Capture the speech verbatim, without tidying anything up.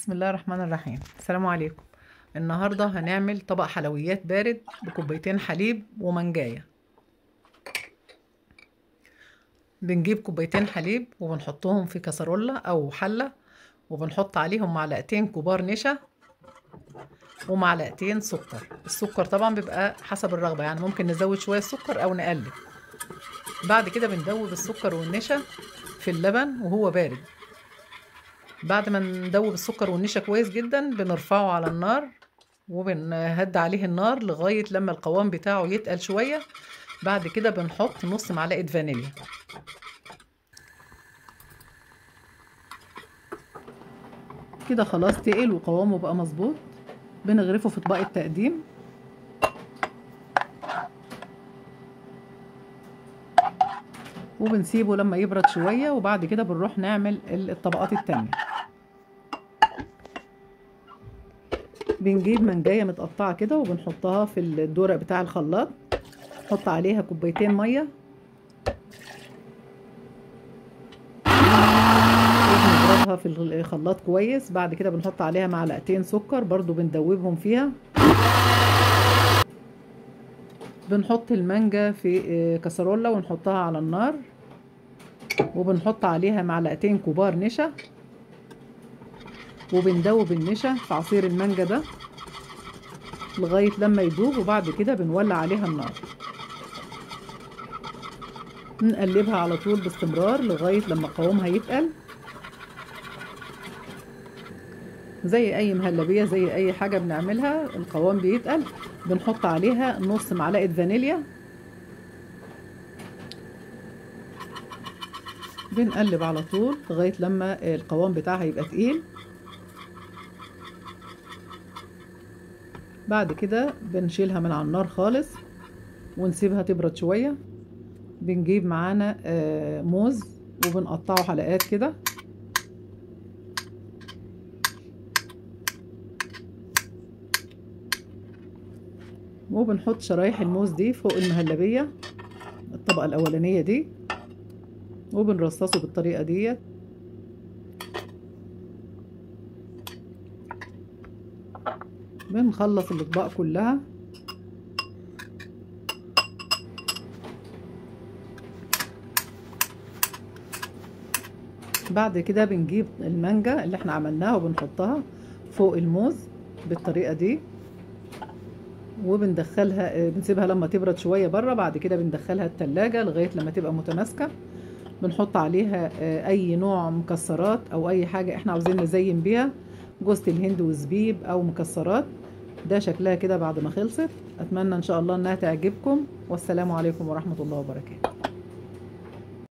بسم الله الرحمن الرحيم. السلام عليكم. النهارده هنعمل طبق حلويات بارد بكوبايتين حليب ومانجايه. بنجيب كوبايتين حليب وبنحطهم في كسرولة او حله، وبنحط عليهم معلقتين كبار نشا ومعلقتين سكر. السكر طبعا بيبقى حسب الرغبه، يعني ممكن نزود شويه السكر او نقلل. بعد كده بندوب السكر والنشا في اللبن وهو بارد. بعد ما ندوب السكر والنشا كويس جدا بنرفعه على النار وبنهدي عليه النار لغاية لما القوام بتاعه يتقل شوية. بعد كده بنحط نص معلقة فانيليا. كده خلاص تقل وقوامه بقى مظبوط. بنغرفه في اطباق التقديم وبنسيبه لما يبرد شوية، وبعد كده بنروح نعمل الطبقات التانية. بنجيب منجاية متقطعة كده وبنحطها في الدورق بتاع الخلاط، نحط عليها كوبايتين مية وبنضربها في الخلاط كويس. بعد كده بنحط عليها معلقتين سكر برضو بندوبهم فيها. بنحط المانجا في كسرولة ونحطها على النار وبنحط عليها معلقتين كبار نشا، وبندوب النشا في عصير المانجا ده لغاية لما يدوب، وبعد كده بنولع عليها النار. نقلبها على طول باستمرار لغاية لما قوامها يتقل، زي اي مهلبية زي اي حاجة بنعملها القوام بيتقل. بنحط عليها نص معلقة فانيليا، بنقلب على طول لغاية لما القوام بتاعها يبقى تقيل. بعد كده بنشيلها من على النار خالص ونسيبها تبرد شوية. بنجيب معانا موز وبنقطعه حلقات كده، وبنحط شرايح الموز دي فوق المهلبية الطبقة الأولانية دي، وبنرصصه بالطريقة ديت. بنخلص الأطباق كلها. بعد كده بنجيب المانجا اللي احنا عملناها وبنحطها فوق الموز بالطريقة دي، وبندخلها بنسيبها لما تبرد شوية بره. بعد كده بندخلها التلاجة لغاية لما تبقى متماسكة. بنحط عليها اي نوع مكسرات او اي حاجة احنا عاوزين نزين بيها، جوز الهند وزبيب او مكسرات. ده شكلها كده بعد ما خلصت. اتمنى ان شاء الله انها تعجبكم، والسلام عليكم ورحمة الله وبركاته.